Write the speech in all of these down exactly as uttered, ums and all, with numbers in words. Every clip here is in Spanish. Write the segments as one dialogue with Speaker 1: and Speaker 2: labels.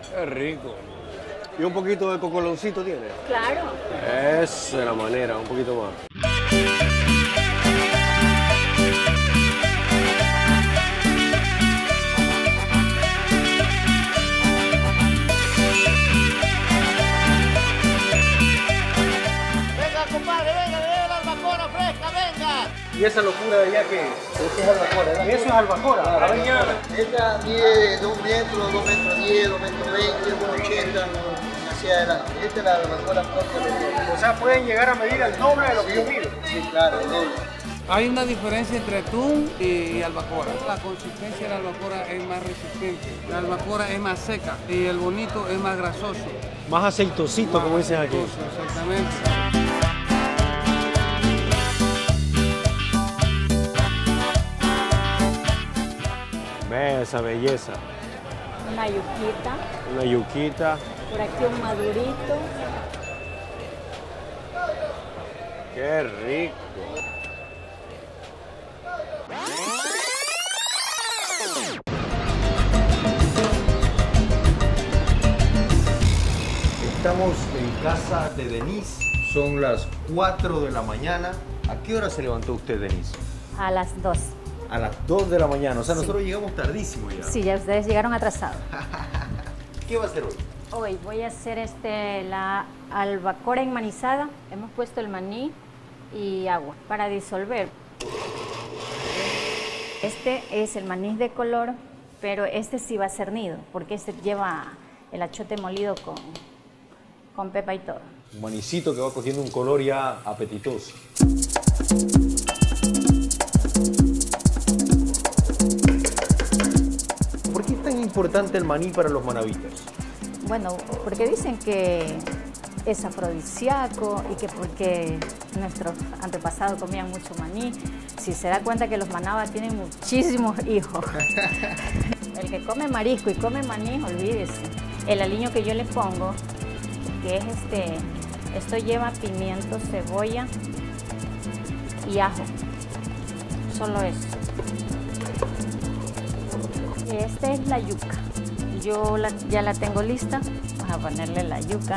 Speaker 1: Qué rico. ¿Y un poquito de cocoloncito tiene?
Speaker 2: Claro.
Speaker 1: Esa es la manera, un poquito más.
Speaker 3: Venga, compadre, venga, venga la albacora fresca, venga.
Speaker 1: ¿Y esa locura de allá qué es?
Speaker 3: Esta es albacora.
Speaker 1: ¿Y eso es albacora?
Speaker 3: Claro.
Speaker 1: Arañada.
Speaker 3: Esta mide dos metros, dos metros diez, dos metros veinte, uno ochenta hacia adelante. Esta es la albacora propia.
Speaker 1: O sea, pueden llegar a medir el doble de lo que yo mido.
Speaker 3: Sí, claro, el doble.
Speaker 4: Hay una diferencia entre atún y albacora. La consistencia de la albacora es más resistente, la albacora es más seca y el bonito es más grasoso.
Speaker 1: Más aceitosito, como dicen aquí.
Speaker 4: Grasoso, exactamente.
Speaker 1: Ve esa belleza.
Speaker 2: Una yuquita.
Speaker 1: Una yuquita.
Speaker 2: Por aquí un madurito.
Speaker 1: Qué rico.
Speaker 5: Estamos en casa de Denise, son las cuatro de la mañana. ¿A qué hora se levantó usted, Denise?
Speaker 2: A las dos.
Speaker 5: A las dos de la mañana, o sea,
Speaker 2: Sí.
Speaker 5: nosotros llegamos tardísimo ya.
Speaker 2: Sí, ya ustedes llegaron atrasados.
Speaker 5: ¿Qué va a hacer hoy?
Speaker 2: Hoy voy a hacer este, la albacora enmanizada. Hemos puesto el maní y agua para disolver. Este es el maní de color, pero este sí va cernido, porque este lleva el achote molido con, con pepa y todo.
Speaker 5: Un manicito que va cogiendo un color ya apetitoso. ¿Por qué es tan importante el maní para los manabitas?
Speaker 2: Bueno, porque dicen que es afrodisíaco y que porque nuestros antepasados comían mucho maní. Si se da cuenta que los manabas tienen muchísimos hijos. El que come marisco y come maní, olvídese. El aliño que yo le pongo, que es este, esto lleva pimiento, cebolla y ajo. Solo eso. Esta es la yuca. Yo la, ya la tengo lista. Vamos a ponerle la yuca.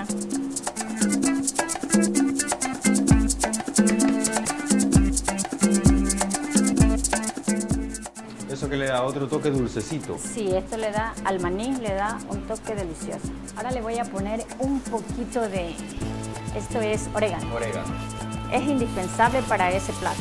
Speaker 5: Eso que le da otro toque dulcecito.
Speaker 2: Sí, esto le da al maní, le da un toque delicioso. Ahora le voy a poner un poquito de, esto es orégano.
Speaker 5: Orégano.
Speaker 2: Es indispensable para ese plato.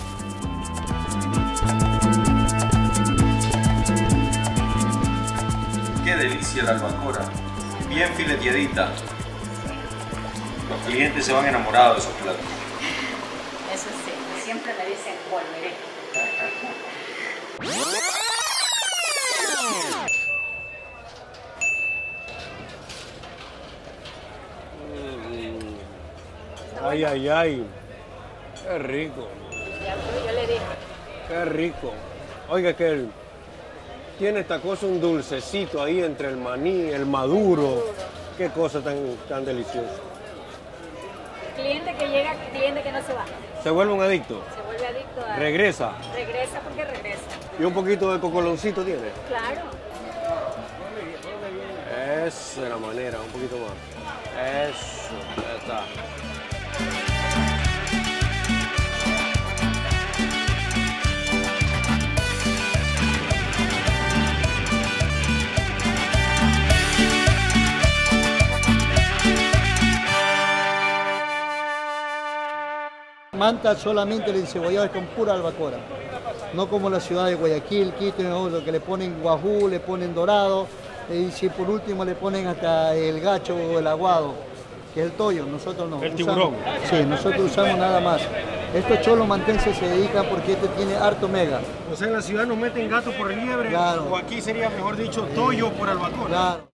Speaker 5: Qué delicia la albacora, bien fileteadita. Los clientes se van enamorados de esos platos.
Speaker 2: Eso sí, siempre me dicen volveré.
Speaker 1: Ay, ay, ay. Qué rico.
Speaker 2: Ya, yo le dije.
Speaker 1: Qué rico. Oiga, que el- tiene esta cosa, un dulcecito ahí entre el maní, el maduro. Qué cosa tan, tan deliciosa.
Speaker 2: Cliente que llega, cliente que no se va.
Speaker 1: Se vuelve un adicto.
Speaker 2: Se vuelve adicto a...
Speaker 1: Regresa.
Speaker 2: Regresa porque regresa.
Speaker 1: ¿Y un poquito de cocoloncito tiene?
Speaker 2: Claro.
Speaker 1: Esa es la manera, un poquito más. Eso, ya está.
Speaker 3: Manta solamente el encebollado es con pura albacora. No como la ciudad de Guayaquil, Quito, no, lo que le ponen guajú, le ponen dorado, y si por último le ponen hasta el gacho o el aguado, que es el toyo, nosotros no.
Speaker 1: El
Speaker 3: usamos-
Speaker 1: tiburón.
Speaker 3: Sí, nosotros usamos nada más. Estos cholos mantenses se dedican porque este tiene harto mega.
Speaker 1: O sea, en la ciudad nos meten gato por liebre,
Speaker 3: Claro.
Speaker 1: o aquí sería, mejor dicho, toyo por albacora.
Speaker 3: Claro.